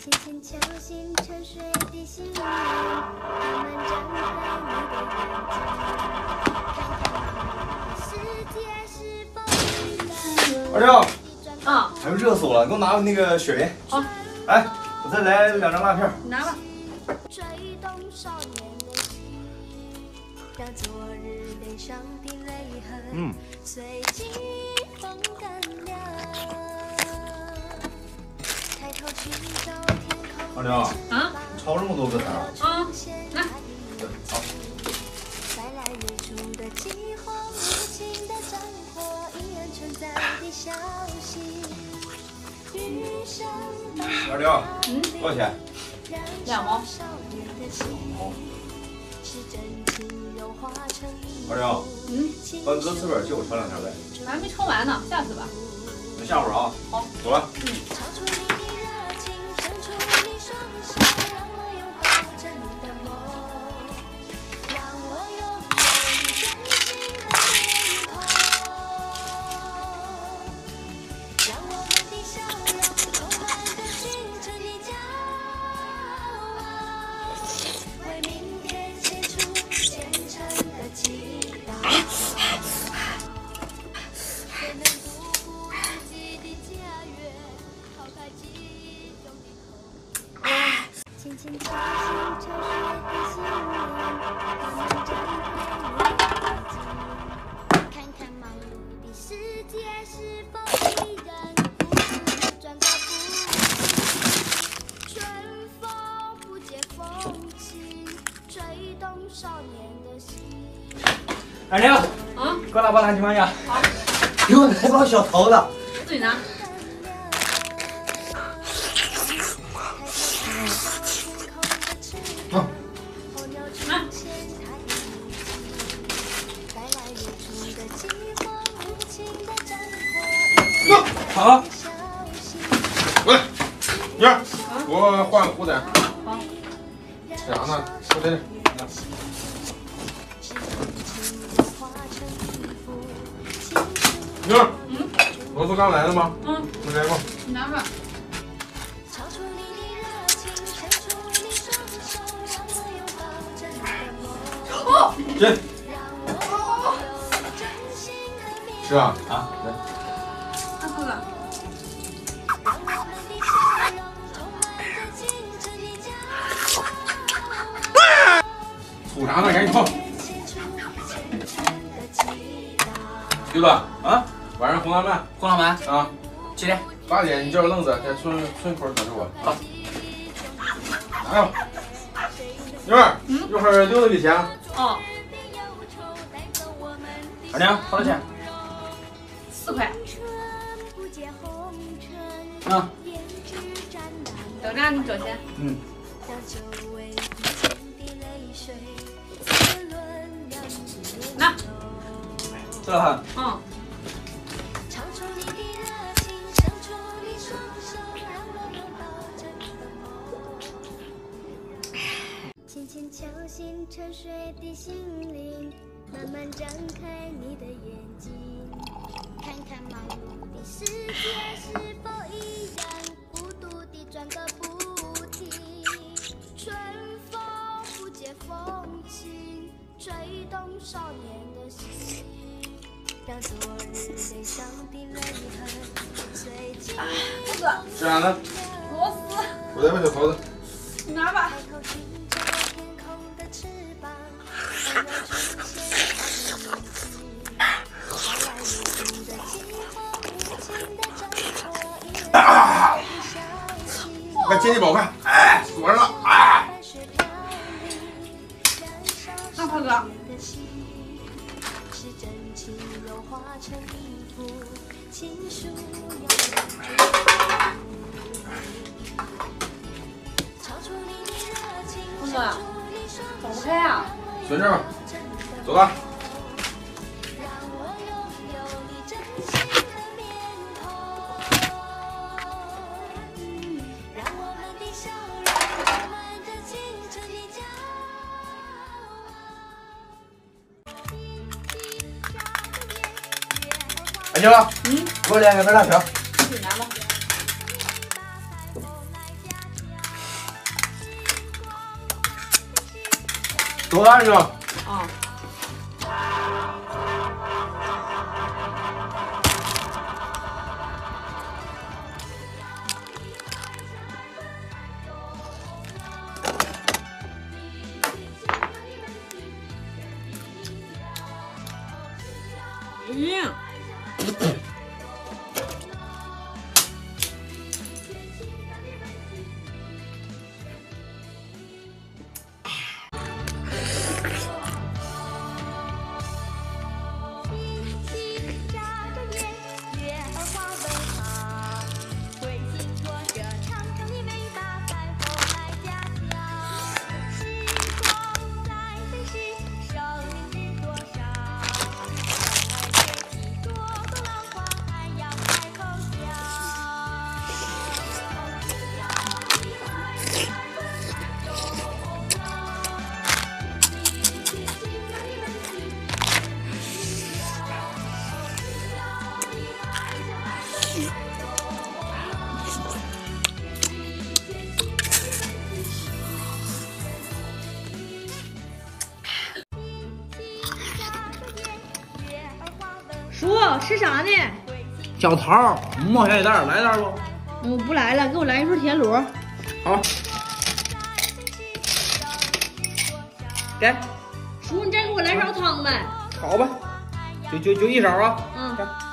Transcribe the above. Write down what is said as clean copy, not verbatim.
轻轻敲醒沉睡的心灵，慢慢张开你的眼睛，看看世界是否依然。 二六， 啊， 哎呦，热死我了！你给我拿那个雪莲。 好。 哎，我再来2张辣片。 你拿吧。 吹动少年的心，让昨日脸上的泪痕随季风干了。抬头去找天空。 二六啊， 你抄这么多歌词啊？ 啊，来。 好。 再来日出的饥荒，无情的战火，依然存在的消息。余生二六，多少钱 ？2毛。 二六，把歌词本借我抄2条呗。 还没抄完呢，下次吧。 那下会儿啊。 好， 走了。 轻轻敲醒沉睡的心灵，慢慢张开你的眼睛，看看忙碌的世界是否依然孤独地转个不停。春风不解风情，吹动少年的心。 二六，给我拿包蓝青呀。 好。 给我来包小头的。 自己拿。 好， 喂，妮儿，给我换个裤子。 好。 这啥呢？我这。妮儿，罗斯刚来了吗？没来过。 你拿吧。 哦，进。 是啊。 啊，来。 大哥哥。 图啥呢？赶紧泡。刘子啊，晚上红浪漫。 红老板啊， 几点 8点，你叫愣子在村口等着我。 好。 来吧。妮儿，一会儿溜子给钱。 哦。 二娘，多少钱 ？4块。 啊。 等着你找钱。拿。 这了哈。 轻轻敲醒沉睡的心灵，慢慢张开你的眼睛，看看忙碌的世界是否依然孤独地转个不停。春风不解风情，吹动少年的心，让昨日脸上的泪痕随季风干了。 吃啥呢？ 螺丝。 我再把小桃子。 你拿吧。 快进去吧，快！哎，锁上了！哎。 大炮哥。峰哥，走不开啊！ 随这吧，走吧。 二舅，给我2个辣条。 自己拿吧。 多大个？ 啊。 叔，吃啥呢？ 小桃，冒小鸡蛋，来点不？ 我不来了，给我来一份田螺。 好。给。 叔，你再给我来勺汤呗。 好吧，就一勺啊。 嗯。